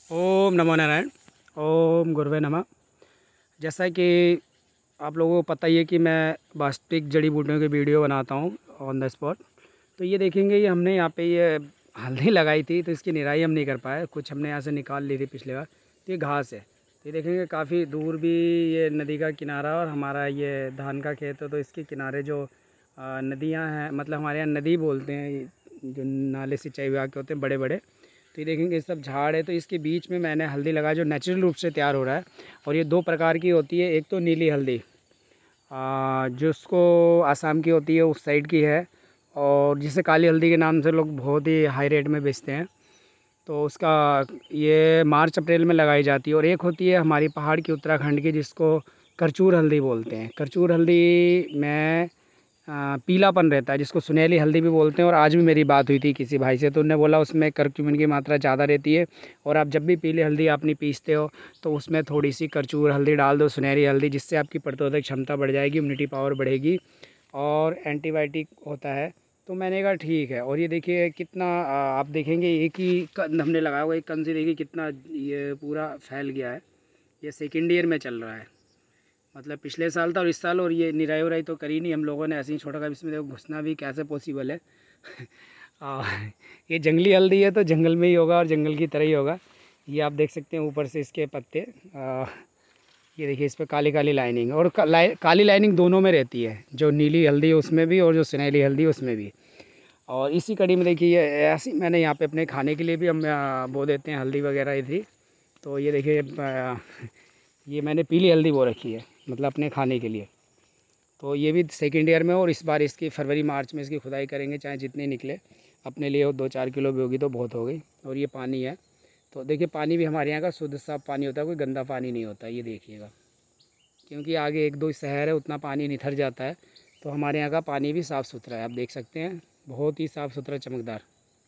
ओम नमो नारायण। ओम गुरुवे नमः। जैसा कि आप लोगों को पता ही है कि मैं वास्तविक जड़ी बूटियों की वीडियो बनाता हूँ ऑन द स्पॉट। तो ये देखेंगे, ये हमने यहाँ पे ये हल्दी लगाई थी तो इसकी निराई हम नहीं कर पाए, कुछ हमने यहाँ से निकाल ली थी पिछले बार। तो ये घास है, तो ये देखेंगे काफ़ी दूर भी ये नदी का किनारा और हमारा ये धान का खेत है। तो इसके किनारे जो नदियाँ हैं, मतलब हमारे यहाँ नदी बोलते हैं, जो नाले सिंचाई विभाग के होते हैं बड़े बड़े। तो ये देखेंगे ये सब झाड़ है, तो इसके बीच में मैंने हल्दी लगाया जो नेचुरल रूप से तैयार हो रहा है। और ये दो प्रकार की होती है, एक तो नीली हल्दी जिसको आसाम की होती है, उस साइड की है, और जिसे काली हल्दी के नाम से लोग बहुत ही हाई रेट में बेचते हैं। तो उसका ये मार्च अप्रैल में लगाई जाती है। और एक होती है हमारी पहाड़ की, उत्तराखंड की, जिसको करचूर हल्दी बोलते हैं। करचूर हल्दी में पीलापन रहता है, जिसको सुनहली हल्दी भी बोलते हैं। और आज भी मेरी बात हुई थी किसी भाई से, तो उन्होंने बोला उसमें करक्यूमिन की मात्रा ज़्यादा रहती है, और आप जब भी पीली हल्दी आपनी पीसते हो तो उसमें थोड़ी सी करचूर हल्दी डाल दो, सुनहरी हल्दी, जिससे आपकी प्रतिरोधक क्षमता बढ़ जाएगी, इम्यूनिटी पावर बढ़ेगी, और एंटीबायोटिक होता है। तो मैंने कहा ठीक है। और ये देखिए कितना आप देखेंगे एक ही कंद हमने लगाया हुआ, एक कंद से देखिए कितना ये पूरा फैल गया है। ये सेकेंड ईयर में चल रहा है, मतलब पिछले साल था और इस साल। और ये निराई उराई तो करी नहीं हम लोगों ने, ऐसे ही छोटा, कभी इसमें देखो घुसना भी कैसे पॉसिबल है। आ, ये जंगली हल्दी है तो जंगल में ही होगा और जंगल की तरह ही होगा। ये आप देख सकते हैं ऊपर से इसके पत्ते। ये देखिए इस पर काली काली लाइनिंग, और काली लाइनिंग दोनों में रहती है, जो नीली हल्दी है उसमें भी और जो सुनहली हल्दी है उसमें भी। और इसी कड़ी में देखिए ये ऐसी मैंने यहाँ पे अपने खाने के लिए भी हम बो देते हैं हल्दी वगैरह इधर। तो ये देखिए ये मैंने पीली हल्दी बो रखी है, मतलब अपने खाने के लिए। तो ये भी सेकेंड ईयर में, और इस बार इसकी फरवरी मार्च में इसकी खुदाई करेंगे, चाहे जितनी निकले। अपने लिए 2-4 किलो भी होगी तो बहुत हो गई। और ये पानी है, तो देखिए पानी भी हमारे यहाँ का शुद्ध साफ पानी होता है, कोई गंदा पानी नहीं होता, ये देखिएगा। क्योंकि आगे एक दो शहर है, उतना पानी निथर जाता है। तो हमारे यहाँ का पानी भी साफ़ सुथरा है, आप देख सकते हैं, बहुत ही साफ़ सुथरा चमकदार।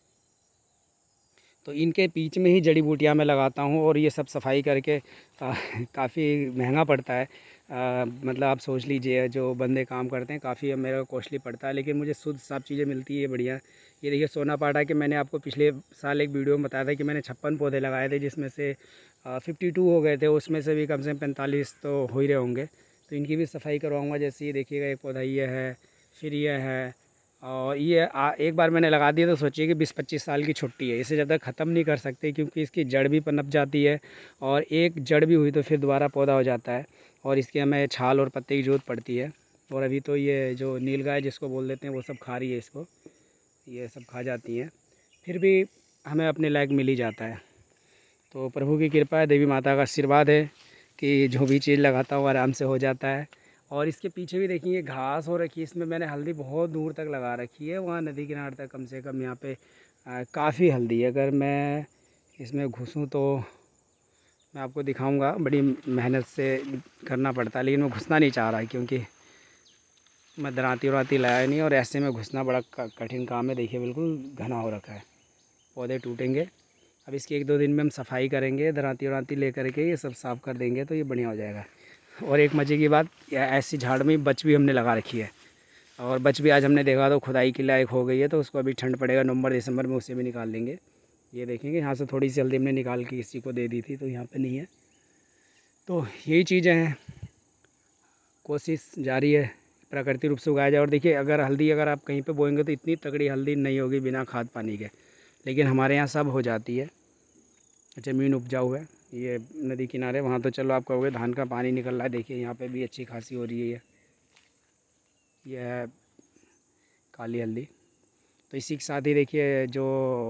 तो इनके बीच में ही जड़ी बूटियाँ मैं लगाता हूँ, और ये सब सफाई करके काफ़ी महंगा पड़ता है। मतलब आप सोच लीजिए जो बंदे काम करते हैं, काफ़ी मेरा कॉस्टली पड़ता है, लेकिन मुझे शुद्ध साफ चीज़ें मिलती है बढ़िया। ये देखिए सोनापाटा के, मैंने आपको पिछले साल एक वीडियो में बताया था कि मैंने 56 पौधे लगाए थे, जिसमें से 52 हो गए थे, उसमें से भी कम से कम 45 तो हो ही रहे होंगे। तो इनकी भी सफाई करवाऊँगा। जैसे ये देखिएगा एक पौधा ये है, फिर ये है, और ये एक बार मैंने लगा दिया तो सोचिए कि 20-25 साल की छुट्टी है, इसे ज़्यादा ख़त्म नहीं कर सकते, क्योंकि इसकी जड़ भी पनप जाती है। और एक जड़ भी हुई तो फिर दोबारा पौधा हो जाता है, और इसके हमें छाल और पत्ते की ज़रूरत पड़ती है। और अभी तो ये जो नीलगाय जिसको बोल देते हैं वो सब खा रही है इसको, ये सब खा जाती हैं, फिर भी हमें अपने लायक मिल ही जाता है। तो प्रभु की कृपा है, देवी माता का आशीर्वाद है कि जो भी चीज़ लगाता हूँ आराम से हो जाता है। और इसके पीछे भी देखिए घास हो रखी है, इसमें मैंने हल्दी बहुत दूर तक लगा रखी है, वहाँ नदी किनारे तक कम से कम यहाँ पे काफ़ी हल्दी है। अगर मैं इसमें घुसूँ तो मैं आपको दिखाऊंगा, बड़ी मेहनत से करना पड़ता है, लेकिन मैं घुसना नहीं चाह रहा क्योंकि मैं दराती वराती लाया नहीं, और ऐसे में घुसना बड़ा कठिन काम है। देखिए बिल्कुल घना हो रखा है, पौधे टूटेंगे। अब इसकी 1-2 दिन में हम सफाई करेंगे, दराती वराती ले करके ये सब साफ़ कर देंगे तो ये बढ़िया हो जाएगा। और एक मज़े की बात, ऐसी झाड़ में बच भी हमने लगा रखी है, और बच भी आज हमने देखा तो खुदाई के लायक हो गई है। तो उसको अभी ठंड पड़ेगा नवंबर दिसंबर में, उसे भी निकाल लेंगे। ये देखेंगे यहाँ से थोड़ी सी हल्दी हमने निकाल के किसी को दे दी थी, तो यहाँ पे नहीं है। तो यही चीज़ें हैं, कोशिश जारी है प्राकृतिक रूप से उगाया जाए। और देखिए अगर हल्दी अगर आप कहीं पे बोएंगे तो इतनी तगड़ी हल्दी नहीं होगी बिना खाद पानी के, लेकिन हमारे यहाँ सब हो जाती है, ज़मीन उपजाऊ है। ये नदी किनारे, वहाँ तो चलो आप कहोगे धान का पानी निकल रहा है, देखिए यहाँ पे भी अच्छी खासी हो रही है। ये है काली हल्दी। तो इसी के साथ ही देखिए जो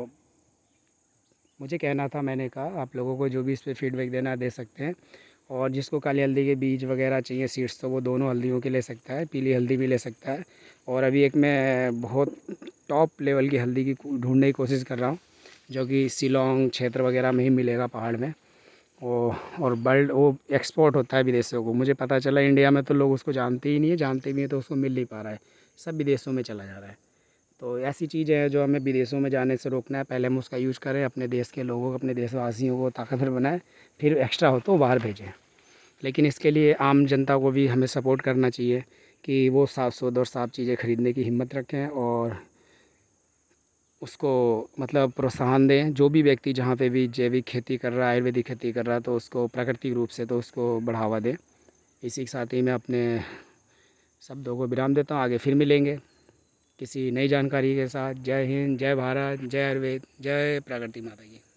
मुझे कहना था, मैंने कहा आप लोगों को जो भी इस पर फीडबैक देना दे सकते हैं। और जिसको काली हल्दी के बीज वगैरह चाहिए, सीड्स, तो वो दोनों हल्दियों के ले सकता है, पीली हल्दी भी ले सकता है। और अभी एक मैं बहुत टॉप लेवल की हल्दी की ढूंढने की कोशिश कर रहा हूँ, जो कि शिलोंग क्षेत्र वगैरह में ही मिलेगा, पहाड़ में। और बल्ड वो एक्सपोर्ट होता है विदेशों को। मुझे पता चला इंडिया में तो लोग उसको जानते ही नहीं है, जानते भी हैं तो उसको मिल नहीं पा रहा है, सब विदेशों में चला जा रहा है। तो ऐसी चीज़ें हैं जो हमें विदेशों में जाने से रोकना है। पहले हम उसका यूज़ करें, अपने देश के लोगों को, अपने देशवासियों को ताकतवर बनाएं, फिर एक्स्ट्रा हो तो बाहर भेजें। लेकिन इसके लिए आम जनता को भी हमें सपोर्ट करना चाहिए कि वो साफ़ शुद्ध और साफ़ चीज़ें खरीदने की हिम्मत रखें, और उसको मतलब प्रोत्साहन दें। जो भी व्यक्ति जहाँ पे भी जैविक खेती कर रहा है, आयुर्वेदिक खेती कर रहा है, तो उसको प्राकृतिक रूप से तो उसको बढ़ावा दें। इसी के साथ ही मैं अपने शब्दों को विराम देता हूँ। आगे फिर मिलेंगे किसी नई जानकारी के साथ। जय हिंद, जय भारत, जय आयुर्वेद, जय प्रकृति माता की।